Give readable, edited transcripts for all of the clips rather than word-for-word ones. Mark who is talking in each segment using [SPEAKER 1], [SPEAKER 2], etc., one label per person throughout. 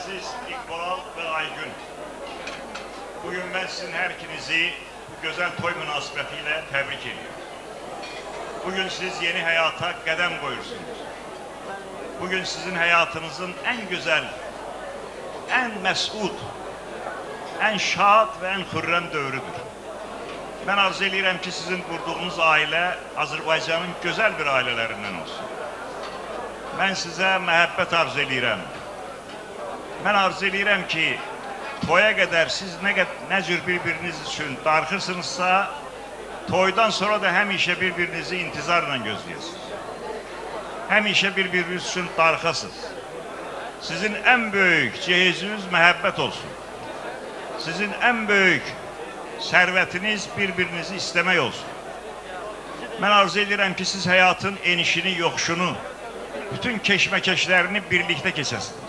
[SPEAKER 1] Aziz İkbal ve Aygün, bugün ben sizin her ikinizi bu güzel toy münasebetiyle tebrik ediyorum. Bugün siz yeni hayata qədəm koyursunuz. Bugün sizin hayatınızın en güzel, en mesut, en şad ve en hürrem dövrüdür. Ben arzu edirəm ki, sizin kurduğunuz aile Azerbaycan'ın güzel bir ailelerinden olsun. Ben size məhəbbət arzu edirəm. Ben arzu edirəm ki, toya kadar siz ne cür birbiriniz için darıxırsınızsa, toydan sonra da həmişə birbirinizi intizarla gözləyəsiniz. Həmişə birbiriniz için darıxasınız. Sizin en büyük cehiziniz məhəbbət olsun. Sizin en büyük servetiniz birbirinizi istemek olsun. Ben arzu edirəm ki, siz hayatın enişini, yoxuşunu, bütün keşmekeşlerini birlikte keçəsiniz.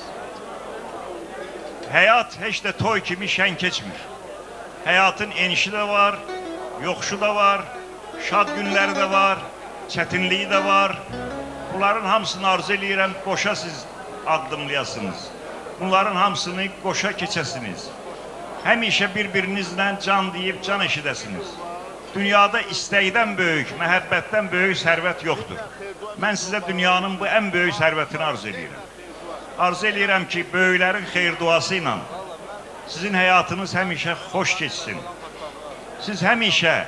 [SPEAKER 1] Hayat heç de toy kimi şən keçmir. Hayatın enişi de var, yoxuşu da var, şad günleri de var, çetinliği de var. Bunların hamısını arzu edirəm, qoşa siz addımlayasınız. Bunların hamısını qoşa keçəsiniz. Həmişə birbirinizlə can deyib can eşidəsiniz. Dünyada istəkdən böyük, məhəbbətdən böyük sərvət yoxdur. Mən sizə dünyanın bu en böyük sərvətini arzu edirəm. Arzu edirəm ki, böyüklərin xeyir duası ilə sizin həyatınız həmişə xoş keçsin. Siz həmişə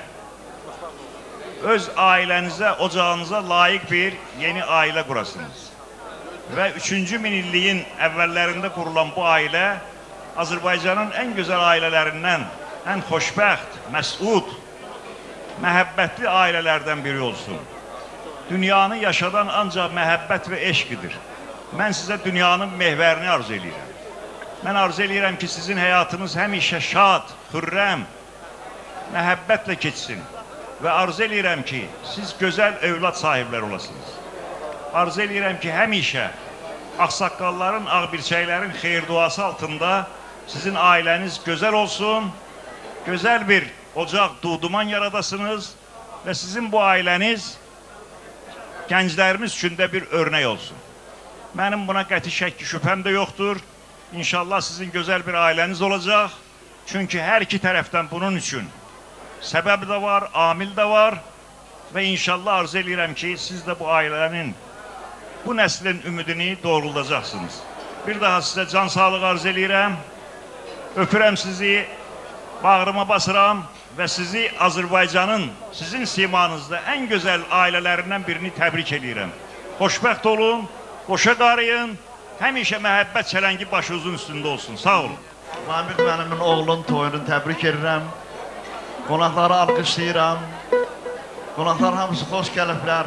[SPEAKER 1] öz ailənizə, ocağınıza layiq bir yeni ailə qurasınız. Və 3-cü minilliyin əvvəllərində qurulan bu ailə Azərbaycanın en güzel ailelerinden, en xoşbəxt, məsud, məhəbbətli ailelerden biri olsun. Dünyanı yaşadan ancaq məhəbbət və eşqidir. Mən sizə dünyanın mehverini arzu edirəm. Mən arzu edirəm ki, sizin həyatınız həmişə şad, xürrəm, məhəbbətlə keçsin. Və arzu edirəm ki, siz gözəl övlad sahibləri olasınız. Arzu edirəm ki, həmişə ağsaqqalların, ağbirçəklərin xeyir duası altında sizin aileniz güzel olsun, güzel bir ocaq, duduman yaradasınız ve sizin bu aileniz gənclərimiz üçün də bir örnek olsun. Mənim buna qəti şəkki şübhəm də yoxdur. İnşallah sizin güzel bir aileniz olacaq. Çünkü her iki tərəfdən bunun üçün səbəb də var, amil də var ve inşallah arzu edirəm ki, siz de bu ailenin, bu nəslin ümidini doğruldacaqsınız. Bir daha size can sağlığı arzu edirəm. Öpürəm sizi, bağrıma basıram ve sizi Azerbaycan'ın sizin simanızda en güzel ailelerinden birini tebrik edirəm. Xoşbəxt olun, qoşa qarıyın, həmişə məhəbbət çələngi başınızın üstünde olsun. Sağ olun.
[SPEAKER 2] Mahmud mənim oğlun toyunu təbrik edirəm. Qonaqları alqışlayıram. Qonaqlar hamısı xoş gəliblər.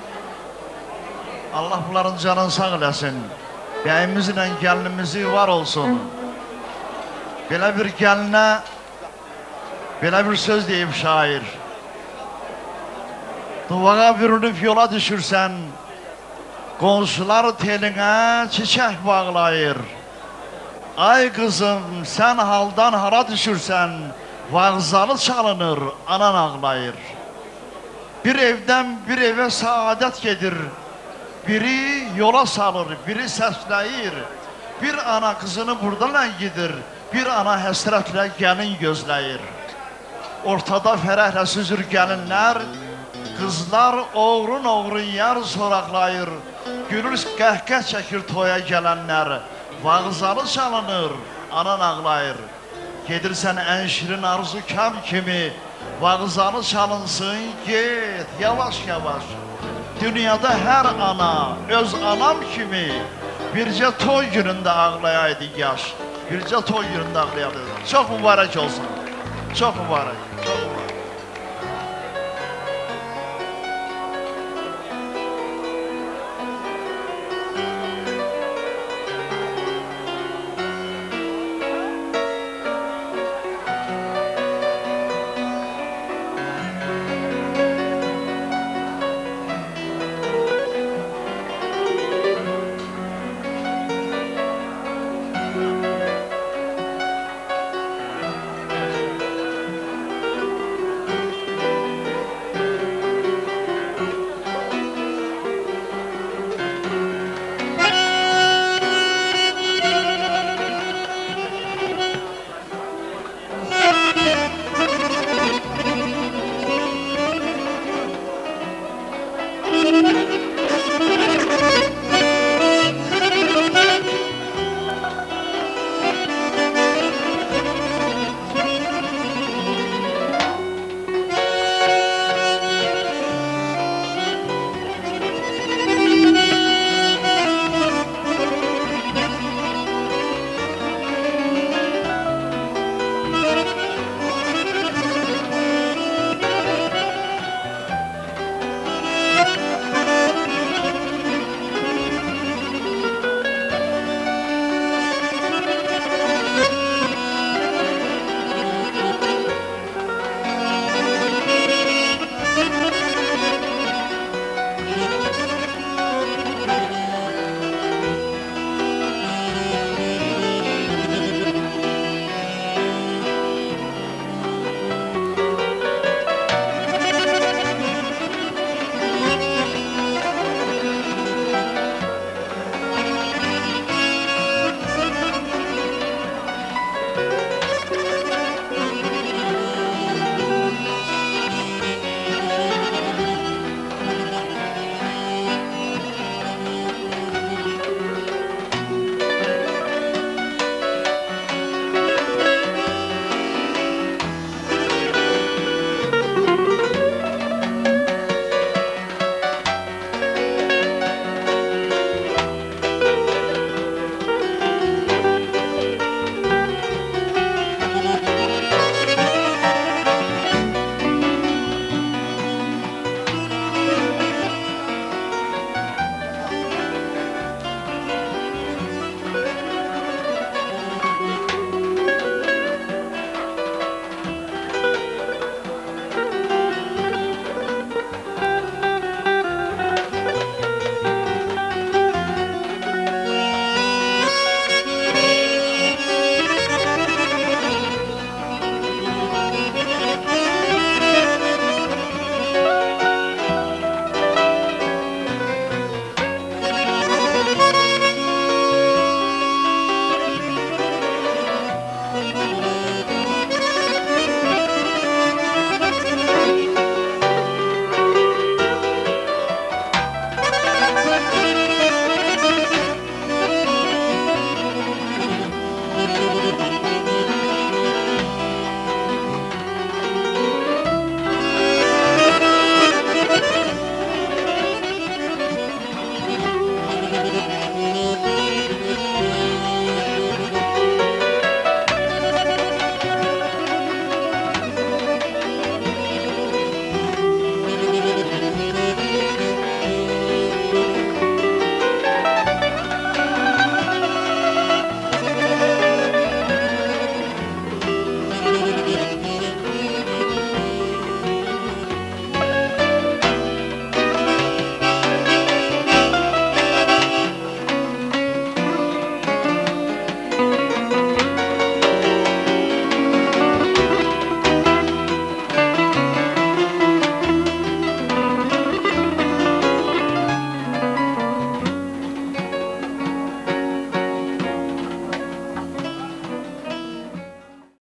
[SPEAKER 2] Allah bunların canını sağ eləsin. Bəyimizlə gəlinimizi var olsun. Belə bir gəlinə, belə bir söz deyib şair. Duvağa bürünüb yola düşürsən, qonşular telinə çiçək bağlayır. Ay qızım, sən haldan hara düşürsən, vağzalı çalınır, anan ağlayır. Bir evdən bir evə saadət gedir, biri yola salır, biri səsləyir. Bir ana qızını buradan ləngidir, bir ana həsrətlə gəlin gözləyir. Ortada fərəhlə süzür gəlinlər, qızlar oğrun yar soraqlayır. Gülür qəhqəh çəkir toya gələnlər, vağzalı çalınır, anan ağlayır. Gedirsən ən şirin arzu kam kimi, vağzalı çalınsın, get yavaş yavaş. Dünyada hər ana öz anam kimi bircə toy günündə ağlayaydı yaş. Bircə toy günündə ağlayaydı. Çox mübarək olsun. Çok mübarek.